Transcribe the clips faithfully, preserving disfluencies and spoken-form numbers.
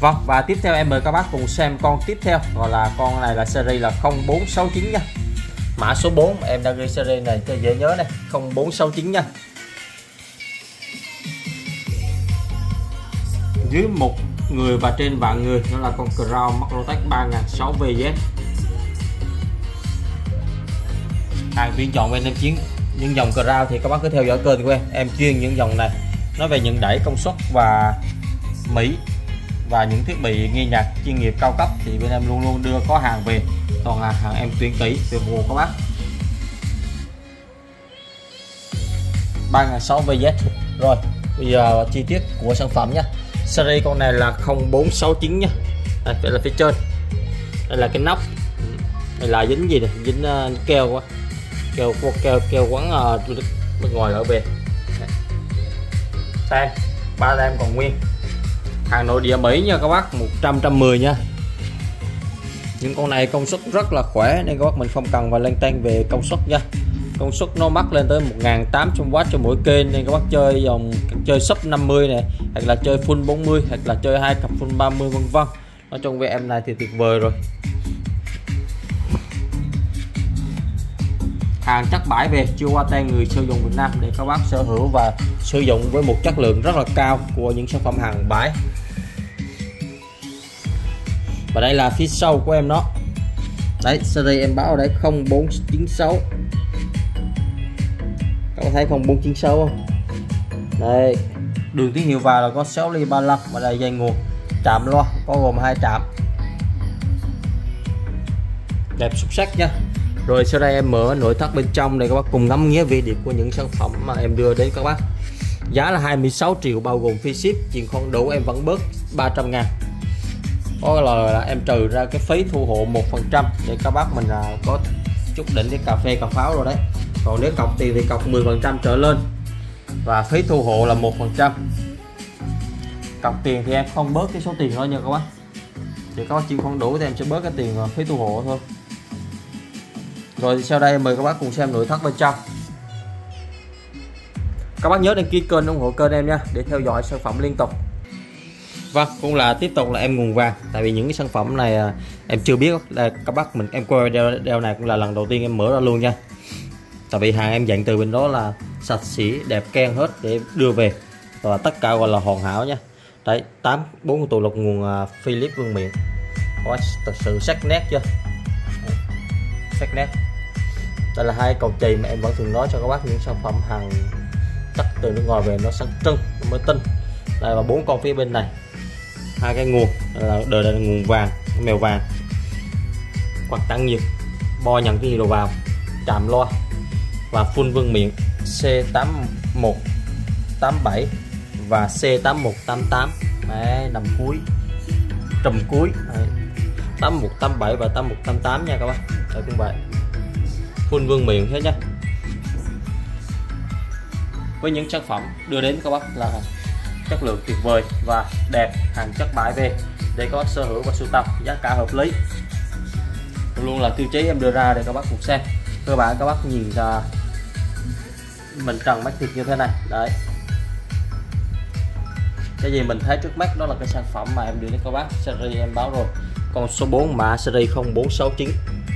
Vâng, và tiếp theo em mời các bác cùng xem con tiếp theo, gọi là con này là series là không bốn sáu chín nha. Mã số bốn em đang ghi series này cho dễ nhớ này, không bốn sáu chín nha. Dưới một người và trên vạn người, đó là con Crown Macrotech ba nghìn sáu trăm V Z. Hàng tuyển chọn bên em chiến những dòng Crown thì các bác cứ theo dõi kênh của em, em chuyên những dòng này nói về những đẩy công suất và Mỹ và những thiết bị nghe nhạc chuyên nghiệp cao cấp thì bên em luôn luôn đưa có hàng về, toàn là hàng em tuyển kỹ từ nguồn các bác. ba nghìn sáu trăm V Z. Rồi bây giờ chi tiết của sản phẩm nha. Series con này là không bốn sáu chín nha. Đây, đây là phía trên, đây là cái nóc, đây là dính gì này, dính uh, keo quá, keo keo keo quấn uh, nước ngoài ở về. Tem ba tem còn nguyên, hàng nội địa Mỹ nha các bác, một trăm một trăm mười nha. Những con này công suất rất là khỏe nên các bác mình không cần phải lên tên về công suất nha. Công suất nó mắc lên tới một nghìn tám trăm oát cho mỗi kênh nên các bác chơi dòng chơi sub năm mươi này, hoặc là chơi full bốn mươi, hoặc là chơi hai cặp full ba mươi vân vân. Nói chung với em này thì tuyệt vời rồi. Hàng chắc bãi về chưa qua tay người sử dụng Việt Nam để các bác sở hữu và sử dụng với một chất lượng rất là cao của những sản phẩm hàng bãi. Và đây là phía sau của em nó. Đấy, series em báo ở đây không bốn chín sáu. Các bạn thấy không bốn chín sáu không? Đây, đường tín hiệu vào là có sáu ly ba mươi lăm và đây dây nguồn, trạm loa có gồm hai trạm. Đẹp xuất sắc nha. Rồi sau đây em mở nội thất bên trong để các bác cùng ngắm nghía vị đẹp của những sản phẩm mà em đưa đến các bác. Giá là hai mươi sáu triệu bao gồm phí ship, chuyển khoản đủ em vẫn bớt ba trăm ngàn. Có là, là em trừ ra cái phí thu hộ một phần trăm để các bác mình là có chút đỉnh cái cà phê cà pháo rồi đấy. Còn nếu cọc tiền thì cọc mười phần trăm trở lên và phí thu hộ là một phần trăm. Cọc tiền thì em không bớt cái số tiền đó nha các bác. Thì có chuyển khoản đủ thì em sẽ bớt cái tiền phí thu hộ thôi. Rồi thì sau đây mời các bác cùng xem nội thất bên trong. Các bác nhớ đăng ký kênh ủng hộ kênh em nha để theo dõi sản phẩm liên tục. Vâng, cũng là tiếp tục là em nguồn vàng, tại vì những cái sản phẩm này em chưa biết là các bác mình em quay video, video này cũng là lần đầu tiên em mở ra luôn nha. Tại vì hàng em dặn từ bên đó là sạch sẽ đẹp keng hết để đưa về và tất cả gọi là hoàn hảo nha. Đấy, tám bốn tụ lục nguồn Philips vương miện, có thật sự sắc nét chưa? Đấy, sắc nét. Đây là hai cầu chì mà em vẫn thường nói cho các bác, những sản phẩm hàng chắc từ nước ngoài về nó sáng trưng mới tinh. Đây là bốn con phía bên này, hai cái nguồn là đời là nguồn vàng, mèo vàng, quạt tăng nhiệt, bo nhận cái đồ vào, chạm loa và full vương miện C tám một tám bảy và C tám một tám tám. Đấy, nằm cuối trùm cuối. Đấy, tám một tám bảy và tám một tám tám nha các bác. Đây cũng vậy, full vương miện hết nhá. Với những sản phẩm đưa đến các bác là chất lượng tuyệt vời và đẹp, hàng chất bãi về để các bác sở hữu và sưu tầm, giá cả hợp lý luôn là tiêu chí em đưa ra để các bác cùng xem. Cơ bản các bác nhìn ra mình trần mắt thịt như thế này đấy, cái gì mình thấy trước mắt đó là cái sản phẩm mà em đưa đến các bác. Series em báo rồi, con số bốn mã series không bốn sáu chín.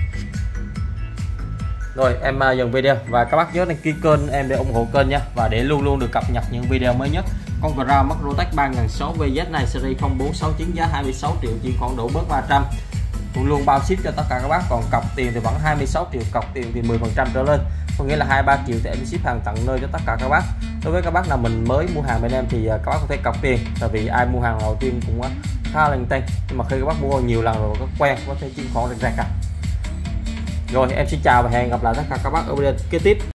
Rồi em dừng video và các bác nhớ đăng ký kênh em để ủng hộ kênh nha, và để luôn luôn được cập nhật những video mới nhất. Con Crown Macrotech ba nghìn sáu trăm V Z này series không bốn sáu chín giá hai mươi sáu triệu, chuyển khoản đủ bớt ba trăm, luôn luôn bao ship cho tất cả các bác. Còn cọc tiền thì vẫn hai mươi sáu triệu, cọc tiền thì mười phần trăm trở lên, có nghĩa là hai ba triệu thì em ship hàng tận nơi cho tất cả các bác. Đối với các bác nào mình mới mua hàng bên em thì các bác có thể cọc tiền, tại vì ai mua hàng đầu tiên cũng khá là tay, nhưng mà khi các bác mua nhiều lần rồi có quen có thể chuyển khoản rạch rạch à. Rồi em xin chào và hẹn gặp lại tất cả các bác ở video kế tiếp.